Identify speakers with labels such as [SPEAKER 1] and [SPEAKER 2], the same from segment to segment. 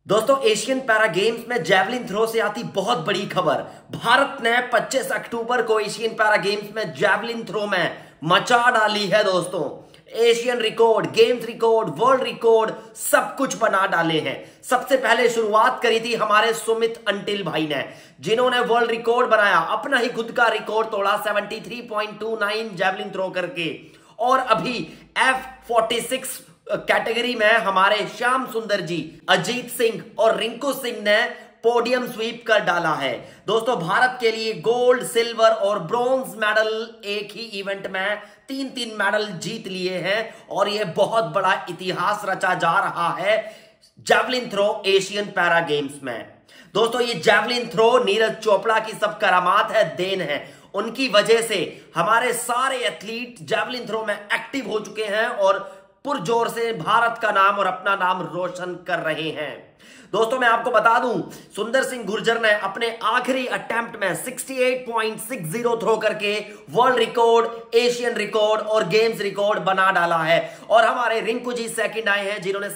[SPEAKER 1] दोस्तों Asian para games में javelin throw से आती बहुत बड़ी खबर। भारत ने 25 अक्टूबर को एशियन पैरा गेम्स में जैवलिन थ्रो में मचा डाली है। दोस्तों Asian record, games record, world record सब कुछ बना डाले हैं। सबसे पहले शुरुआत करी थी हमारे सुमित अंटिल भाई ने, जिन्होंने वर्ल्ड रिकॉर्ड बनाया, अपना ही खुद का रिकॉर्ड तोड़ा 73.29 जैवलिन थ्रो करके। और अभी F46 कैटेगरी में हमारे श्याम सुंदर जी, अजीत सिंह और रिंकू सिंह ने पोडियम स्वीप कर डाला है। दोस्तों भारत के लिए गोल्ड, सिल्वर और ब्रॉन्ज मेडल एक ही इवेंट में तीन मेडल जीत लिए हैं और यह बहुत बड़ा इतिहास रचा जा रहा है javelin throw Asian para games में। दोस्तों ये जैवलिन थ्रो नीरज चोपड़ा की सब करामात है, देन है। उनकी वजह से हमारे सारे एथलीट जैवलिन थ्रो में एक्टिव हो चुके हैं और पुरजोर से भारत का नाम और अपना नाम रोशन कर रहे हैं। दोस्तों मैं आपको बता दूं, सुंदर सिंह गुर्जर ने अपने आखिरी अटेम्प्ट में 68.60 थ्रो करके वर्ल्ड रिकॉर्ड, एशियन रिकॉर्ड और गेम्स रिकॉर्ड बना डाला है। और हमारे रिंकू जी सेकंड आए हैं, जिन्होंने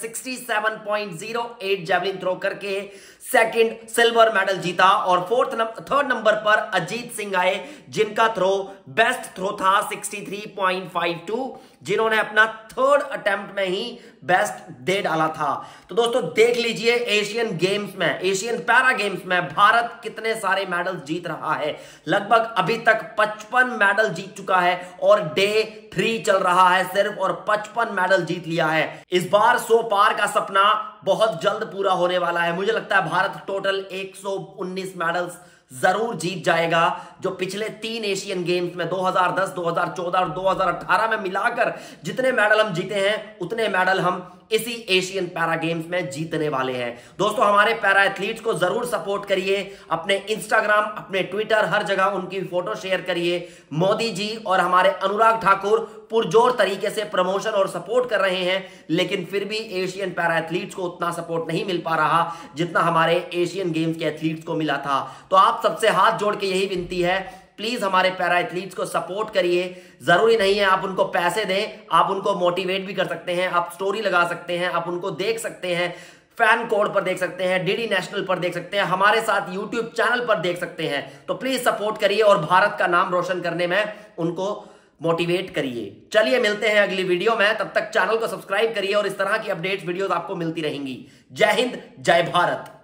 [SPEAKER 1] 67.08 जैवलिन थ्रो करके सेकंड सिल्वर मेडल जीता। और थर्ड नंबर पर अजीत सिंह आए, जिनका थ्रो बेस्ट थ्रो था 63.52, जिन्होंने अपना थर्ड अटेम्प्ट में ही बेस्ट दे डाला था। तो दोस्तों देख लीजिए एशियन गेम्स में, एशियन पैरा गेम्स में भारत कितने सारे मेडल जीत रहा है। लगभग अभी तक 55 मेडल जीत चुका है और डे 3 चल रहा है सिर्फ, और 55 मेडल जीत लिया है। इस बार 100 पार का सपना बहुत जल्द पूरा होने वाला है। मुझे लगता है भारत टोटल 119 मेडल्स जरूर जीत जाएगा, जो पिछले 3 एशियन गेम्स में 2010, 2014 और 2018 में मिलाकर जितने मेडल हम जीते हैं उतने मेडल हम इसी एशियन पैरा गेम्स में जीतने वाले हैं। दोस्तों हमारे पैरा एथलीट्स को जरूर सपोर्ट करिए, अपने इंस्टाग्राम, अपने ट्विटर, हर जगह उनकी फोटो शेयर करिए। मोदी जी और हमारे अनुराग ठाकुर पुरजोर तरीके से प्रमोशन और सपोर्ट कर रहे हैं, लेकिन फिर भी एशियन पैरा एथलीट्स को उतना सपोर्ट नहीं मिल पा रहा जितना हमारे एशियन गेम्स के एथलीट्स को मिला था। तो आप सबसे हाथ जोड़ के यही विनती है, प्लीज हमारे पैरा एथलीट्स को सपोर्ट करिए। जरूरी नहीं है आप उनको पैसे दें, आप उनको मोटिवेट भी कर सकते हैं, आप स्टोरी लगा सकते हैं, आप उनको देख सकते हैं, फैन कोड पर देख सकते हैं, डीडी नेशनल पर देख सकते हैं, हमारे साथ यूट्यूब चैनल पर देख सकते हैं। तो प्लीज सपोर्ट करिए और भारत का नाम रोशन करने में उनको मोटिवेट करिए। चलिए मिलते हैं अगली वीडियो में, तब तक चैनल को सब्सक्राइब करिए और इस तरह की अपडेट्स वीडियोस आपको मिलती रहेंगी। जय हिंद, जय भारत।